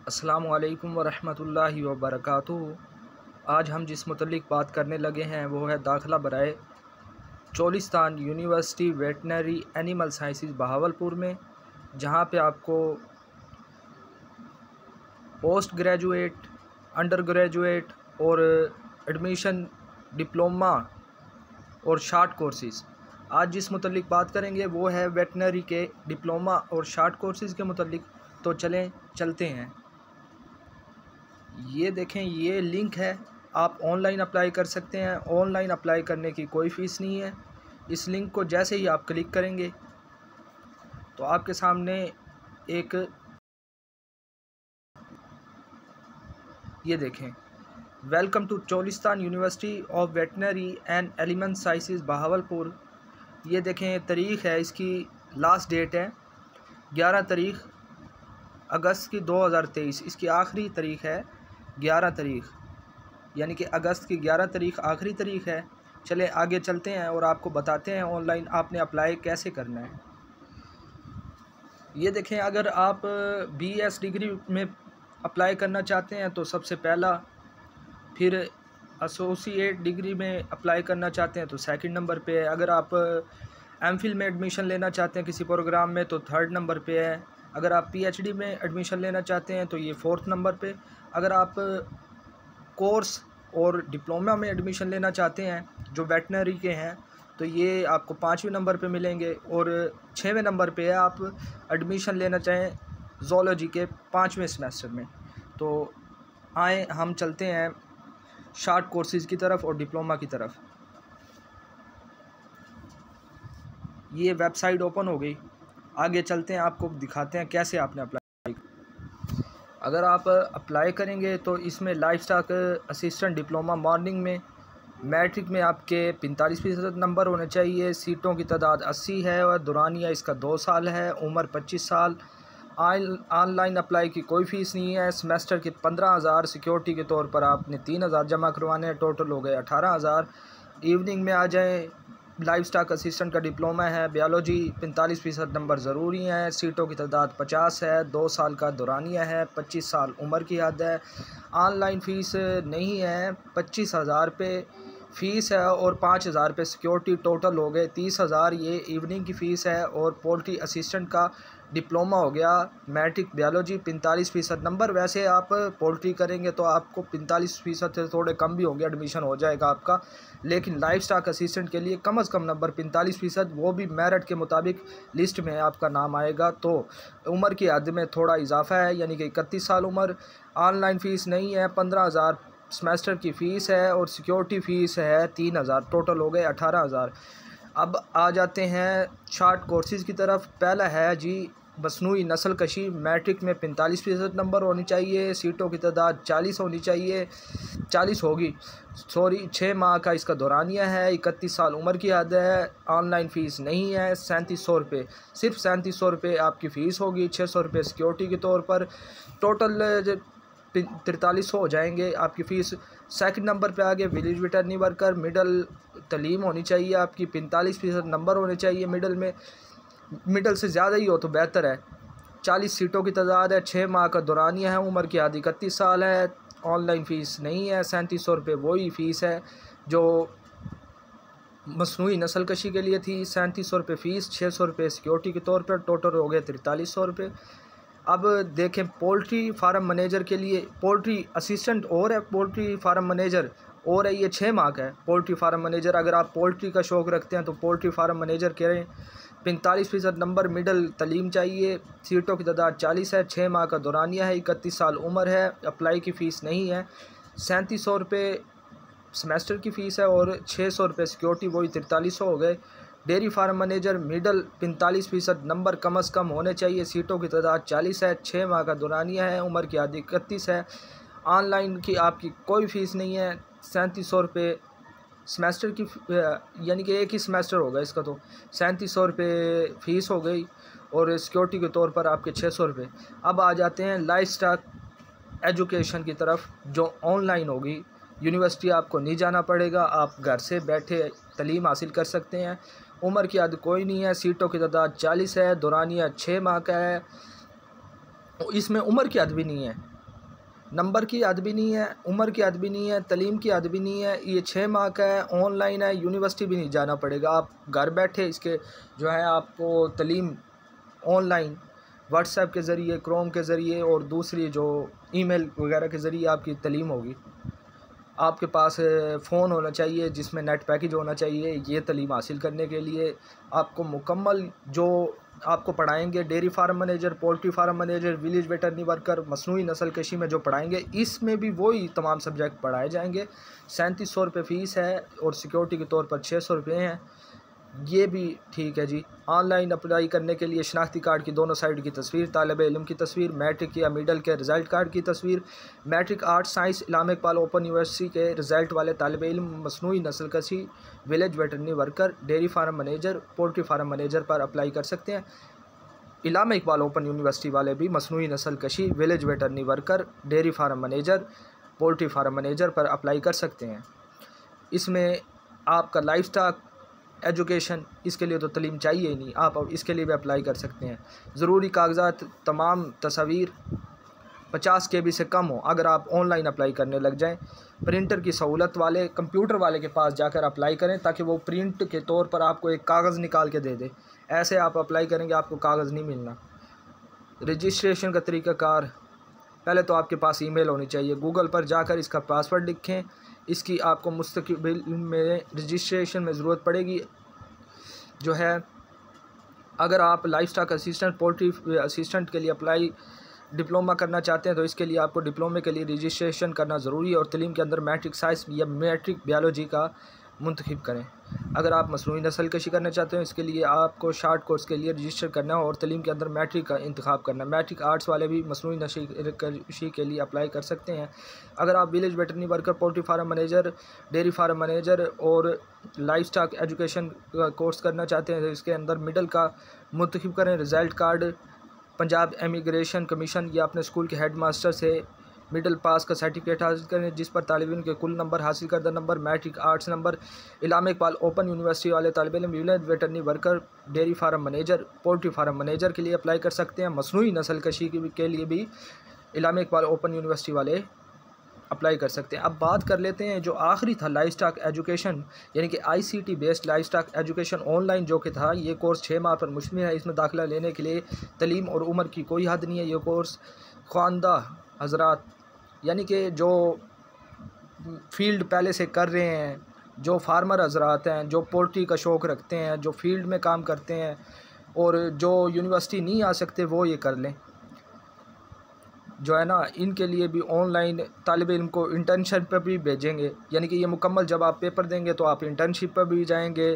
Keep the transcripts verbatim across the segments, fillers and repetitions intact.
अस्सलामु अलैकुम वरहमतुल्लाहि वबरकातुहू। आज हम जिस मुतल्लिक़ बात करने लगे हैं वो है दाखिला बराए Cholistan university veterinary animal sciences Bahawalpur में, जहां पे आपको पोस्ट ग्रेजुएट, अंडर ग्रेजुएट और एडमिशन, डिप्लोमा और शार्ट कोर्सेज़। आज जिस मुतल्लिक़ बात करेंगे वो है वेटनरी के डिप्लोमा और शार्ट कोर्सेज़ के मुतल्लिक़। तो चलें चलते हैं। ये देखें, ये लिंक है, आप ऑनलाइन अप्लाई कर सकते हैं। ऑनलाइन अप्लाई करने की कोई फ़ीस नहीं है। इस लिंक को जैसे ही आप क्लिक करेंगे तो आपके सामने एक ये देखें, welcome to Cholistan university of veterinary and animal sciences Bahawalpur. ये देखें, तारीख़ है इसकी, लास्ट डेट है ग्यारह तारीख़ अगस्त की दो हज़ार तेईस। इसकी आखिरी तारीख़ है ग्यारह तारीख़, यानी कि अगस्त की ग्यारह तारीख़ आखिरी तारीख़ है। चले आगे चलते हैं और आपको बताते हैं ऑनलाइन आपने अप्लाई कैसे करना है। ये देखें, अगर आप बी एस डिग्री में अप्लाई करना चाहते हैं तो सबसे पहला, फिर एसोसिएट डिग्री में अप्लाई करना चाहते हैं तो सेकंड नंबर पे है। अगर आप एम फिल में एडमिशन लेना चाहते हैं किसी प्रोग्राम में तो थर्ड नंबर पे है। अगर आप पी एच डी में एडमिशन लेना चाहते हैं तो ये फोर्थ नंबर पे। अगर आप कोर्स और डिप्लोमा में एडमिशन लेना चाहते हैं जो वेटनरी के हैं तो ये आपको पाँचवें नंबर पे मिलेंगे। और छठवें नंबर पे है आप एडमिशन लेना चाहें ज़ूलॉजी के पाँचवें सेमेस्टर में। तो आए हम चलते हैं शार्ट कोर्सेज़ की तरफ और डिप्लोमा की तरफ। ये वेबसाइट ओपन हो गई, आगे चलते हैं, आपको दिखाते हैं कैसे आपने अप्लाई। अगर आप अप्लाई करेंगे तो इसमें livestock assistant diploma morning में मैट्रिक में आपके पैंतालीस फ़ीसद नंबर होने चाहिए। सीटों की तादाद अस्सी है और दुरानिया इसका दो साल है, उम्र पच्चीस साल। ऑनलाइन अप्लाई की कोई फ़ीस नहीं है। सेमेस्टर के पंद्रह हज़ार सिक्योरिटी के तौर पर आपने तीन हज़ार जमा करवाने हैं, टोटल हो गए अठारह हज़ार। इवनिंग में आ जाएँ। लाइफ स्टॉक असिस्टेंट का डिप्लोमा है, बायोलॉजी पैंतालीस फ़ीसद नंबर ज़रूरी हैं। सीटों की तादाद पचास है, दो साल का दुरानिया है, पच्चीस साल उम्र की हद है। ऑनलाइन फ़ीस नहीं है, पच्चीस हज़ार पे फ़ीस है और पाँच हज़ार पे सिक्योरिटी, टोटल हो गए तीस हज़ार। ये इवनिंग की फ़ीस है। और पोल्ट्री असिस्टेंट का डिप्लोमा हो गया, मैट्रिक बायोलॉजी पैंतालीस फ़ीसद नंबर। वैसे आप पोल्ट्री करेंगे तो आपको पैंतालीस फ़ीसद से थोड़े कम भी होंगे, एडमिशन हो जाएगा आपका। लेकिन लाइफ स्टॉक असिस्टेंट के लिए कम अज़ कम नंबर पैंतालीस फ़ीसद, वो भी मेरिट के मुताबिक लिस्ट में आपका नाम आएगा। तो उम्र की हद में थोड़ा इजाफा है, यानी कि इकतीस साल उम्र। ऑनलाइन फ़ीस नहीं है, पंद्रह हज़ार सेमेस्टर की फ़ीस है और सिक्योरिटी फ़ीस है तीन हज़ार, टोटल हो गए अठारह हज़ार। अब आ जाते हैं शार्ट कोर्सेज़ की तरफ। पहला है जी मसनूई नस्ल कशी, मैट्रिक में पैंतालीस फ़ीसद नंबर होनी चाहिए। सीटों की तादाद चालीस होनी चाहिए, चालीस होगी सॉरी। छः माह का इसका दौरानिया है, इकतीस साल उम्र की हद है। ऑनलाइन फ़ीस नहीं है, सैंतीस सौ रुपये, सिर्फ सैंतीस सौ रुपये आपकी फ़ीस होगी, छः सौ रुपये सिक्योरिटी के तौर पर। टोटल तिरतालीस सौ हो जाएंगे आपकी फ़ीस। सेकंड नंबर पे आगे विलेज वेटरनरी वर्कर, मिडल तलीम होनी चाहिए आपकी, पैंतालीस फ़ीसद नंबर होने चाहिए मिडल में, मिडल से ज़्यादा ही हो तो बेहतर है। चालीस सीटों की तादाद है, छः माह का दौरानिया है, उम्र की हद इकतीस साल है। ऑनलाइन फ़ीस नहीं है, सैंतीस सौ रुपये वही फ़ीस है जो मसनूई नस्ल कशी के लिए थी। सैंतीस सौ रुपये फ़ीस, छः सौ रुपये सिक्योरिटी के तौर पर, टोटल हो गए तिरतालीस सौ रुपये। अब देखें, पोल्ट्री फार्म मैनेजर के लिए, पोल्ट्री असिस्टेंट और है, पोल्ट्री फार्म मैनेजर और है। ये छः माह का है पोल्ट्री फार्म मैनेजर। अगर आप पोल्ट्री का शौक़ रखते हैं तो पोल्ट्री फार्म मैनेजर करें। पैंतालीस फ़ीसद नंबर, मिडल तलीम चाहिए। सीटों की तादाद चालीस है, छः माह का दौरानिया है, इकतीस साल उम्र है। अप्लाई की फ़ीस नहीं है, सैंतीस सौ रुपये सेमेस्टर की फ़ीस है और छः सौ रुपये सिक्योरिटी, वही तिरतालीस सौ हो गए। डेयरी फार्म मैनेजर मिडल पैंतालीस फ़ीसद नंबर कम अज़ कम होने चाहिए। सीटों की तादाद चालीस है, छः माह का दौरानिया है, उम्र की हद इकतीस है। ऑनलाइन की आपकी कोई फ़ीस नहीं है, सैंतीस सौ रुपये सेमेस्टर की, यानी कि एक ही सेमेस्टर होगा इसका, तो सैंतीस सौ रुपये फ़ीस हो गई और सिक्योरिटी के तौर पर आपके छः सौ रुपये। अब आ जाते हैं लाइफ स्टॉक एजुकेशन की तरफ, जो ऑनलाइन होगी। यूनिवर्सिटी आपको नहीं जाना पड़ेगा, आप घर से बैठे तालीम हासिल कर सकते हैं। उम्र की हद कोई नहीं है, सीटों की तादाद चालीस है, दौरानिया छः माह का है। इसमें उम्र की हद भी नहीं है, नंबर की हद भी नहीं है, उम्र की हद भी नहीं है, तलीम की हद भी नहीं है। ये छः माह का है, ऑनलाइन है, यूनिवर्सिटी भी नहीं जाना पड़ेगा। आप घर बैठे इसके जो है आपको तलीम ऑनलाइन व्हाट्सएप के ज़रिए, क्रोम के ज़रिए और दूसरी जो ईमेल वगैरह के ज़रिए आपकी तलीम होगी। आपके पास फ़ोन होना चाहिए जिसमें नेट पैकेज होना चाहिए। ये तलीम हासिल करने के लिए आपको मुकम्मल जो आपको पढ़ाएंगे, dairy farm manager, poultry farm manager, village veterinary worker, मसनूई नस्ल कशी में जो पढ़ाएंगे, इसमें भी वही तमाम सब्जेक्ट पढ़ाए जाएंगे। सैंतीस सौ रुपये फ़ीस है और सिक्योरिटी के तौर पर छः सौ रुपये हैं। ये भी ठीक है जी। ऑनलाइन अप्लाई करने के लिए शनाख्ती कार्ड की दोनों साइड की तस्वीर, तालिब इल्म की तस्वीर, मैट्रिक या मिडल के रिज़ल्ट कार्ड की तस्वीर, matric arts science Allama Iqbal open university के रिज़ल्ट वाले तालिब इल्म, मसनूई नस्ल कशी, village veterinary worker, dairy farm manager, poultry farm manager पर अप्लाई कर सकते हैं। इलामा इकबाल ओपन यूनिवर्सिटी वाले भी मसनूई नस्ल कशी, village veterinary worker, dairy farm manager, poultry farm manager पर अप्लाई कर सकते हैं। इसमें आपका लाइफ स्टॉक एजुकेशन, इसके लिए तो तलीम चाहिए ही नहीं, आप अब इसके लिए भी अप्लाई कर सकते हैं। ज़रूरी कागजात, तमाम तस्वीर पचास के बी से कम हो अगर आप ऑनलाइन अप्लाई करने लग जाएं। प्रिंटर की सहूलत वाले, कंप्यूटर वाले के पास जाकर अप्लाई करें ताकि वो प्रिंट के तौर पर आपको एक कागज़ निकाल के दे दे। ऐसे आप अप्लाई करेंगे आपको कागज़ नहीं मिलना। रजिस्ट्रेशन का तरीक़ाकार, पहले तो आपके पास ईमेल होनी चाहिए। गूगल पर जाकर इसका पासवर्ड लिखें। इसकी आपको मुस्तकिल में रजिस्ट्रेशन में ज़रूरत पड़ेगी। जो है अगर आप livestock assistant, poultry assistant के लिए अप्लाई डिप्लोमा करना चाहते हैं तो इसके लिए आपको डिप्लोमे के लिए रजिस्ट्रेशन करना ज़रूरी है और तलीम के अंदर मैट्रिक साइंस या मैट्रिक बायोलॉजी का मुंतखब करें। अगर आप मसनूई नस्ल कशी करना चाहते हैं इसके लिए आपको शार्ट कोर्स के लिए रजिस्टर करना है और तलीम के अंदर मैट्रिक का इंतखाब करना है। मैट्रिक आर्ट्स वाले भी मसनूई नस्ल कशी के लिए अप्लाई कर सकते हैं। अगर आप village veterinary worker, poultry farm manager, dairy farm manager और लाइफ स्टॉक एजुकेशन कोर्स करना चाहते हैं तो इसके अंदर मिडल का मुंतखब करें। Result card Punjab immigration commission या अपने स्कूल के हेड मास्टर से मिडल पास का सर्टिफिकेट हासिल करें जिस पर तालिब इल्म के कुल नंबर, हासिल करदा number, matric arts number, Allama Iqbal open university वाले तालिब इल्म village veterinary worker, dairy farm manager, poultry farm manager के लिए अप्लाई कर सकते हैं। मसनूई नस्ल कशी के लिए भी इलामा इकबाल ओपन यूनिवर्सिटी वाले अप्लाई कर सकते हैं। अब बात कर लेते हैं जो आखिरी था लाइफ स्टॉक एजुकेशन, यानी कि ICT based livestock education online जो कि था। ये कोर्स छः माह पर मुश्तमिल है। इसमें दाखिला लेने के लिए तलीम और उम्र की कोई हद नहीं है। ये कोर्स ख्वानदा हजरात, यानी कि जो फील्ड पहले से कर रहे हैं, जो फार्मर हजरात हैं, जो पोल्ट्री का शौक़ रखते हैं, जो फील्ड में काम करते हैं और जो यूनिवर्सिटी नहीं आ सकते वो ये कर लें। जो है ना, इनके लिए भी ऑनलाइन तालिब इल्म को इंटर्नशिप पर भी भेजेंगे, यानी कि ये मुकम्मल जब आप पेपर देंगे तो आप इंटर्नशिप पर भी जाएंगे।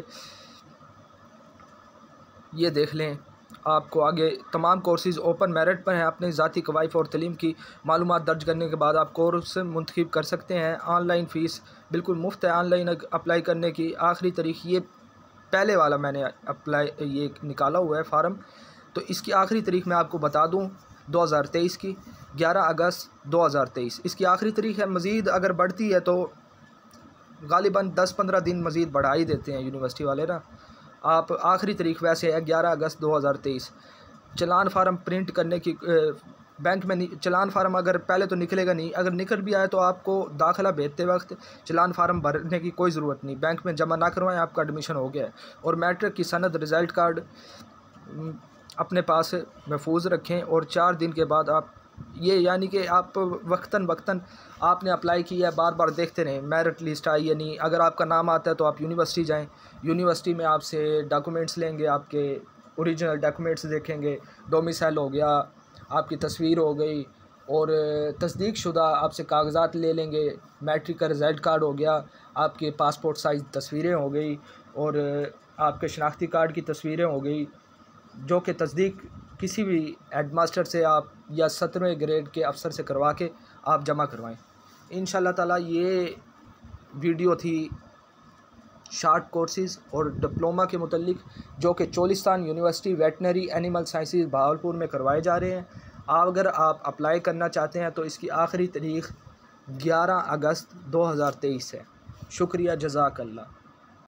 ये देख लें, आपको आगे तमाम कोर्सेज़ ओपन मेरिट पर हैं। अपने ज़ाती कवाइफ और तलीम की मालूमात दर्ज करने के बाद आप कोर्स मुंतखब कर सकते हैं। ऑनलाइन फ़ीस बिल्कुल मुफ्त है। ऑनलाइन अप्लाई करने की आखिरी तारीख, ये पहले वाला मैंने अप्लाई ये निकाला हुआ है फार्म, तो इसकी आखिरी तारीख मैं आपको बता दूं दो हज़ार तेईस की ग्यारह अगस्त दो हज़ार तेईस इसकी आखिरी तारीख है। मज़ीद अगर बढ़ती है तो गालिबन दस पंद्रह दिन मज़ीद बढ़ा ही देते हैं यूनिवर्सिटी वाले ना। आप आखिरी तारीख वैसे है ग्यारह अगस्त दो हज़ार तेईस। चलान फार्म प्रिंट करने की बैंक में चलान फार्म अगर पहले तो निकलेगा नहीं, अगर निकल भी आए तो आपको दाखिला भेजते वक्त चलान फार्म भरने की कोई ज़रूरत नहीं। बैंक में जमा ना करवाएं, आपका एडमिशन हो गया है। और मैट्रिक की सनद, रिज़ल्ट कार्ड अपने पास महफूज रखें और चार दिन के बाद आप ये, यानी कि आप वक्तन वक्तन आपने अप्लाई किया है, बार बार देखते रहें मेरिट लिस्ट आई या नहीं। अगर आपका नाम आता है तो आप यूनिवर्सिटी जाएं, यूनिवर्सिटी में आपसे डॉक्यूमेंट्स लेंगे, आपके ओरिजिनल डॉक्यूमेंट्स देखेंगे, डोमिसाइल हो गया, आपकी तस्वीर हो गई और तस्दीक शुदा आपसे कागजात ले लेंगे, मैट्रिक का रिज़ल्ट कार्ड हो गया, आपके पासपोर्ट साइज़ तस्वीरें हो गई और आपके शनाख्ती कार्ड की तस्वीरें हो गई, जो कि तस्दीक किसी भी हेडमास्टर से आप या सत्रहवें ग्रेड के अफसर से करवा के आप जमा करवाएं। इंशाल्लाह ताला ये वीडियो थी शार्ट कोर्सेज़ और डिप्लोमा के मुतल्लिक, जो कि Cholistan university veterinary animal sciences Bahawalpur में करवाए जा रहे हैं। अगर आप अप्लाई करना चाहते हैं तो इसकी आखिरी तारीख ग्यारह अगस्त दो हज़ार तेईस है। शुक्रिया, जज़ाकल्लाह।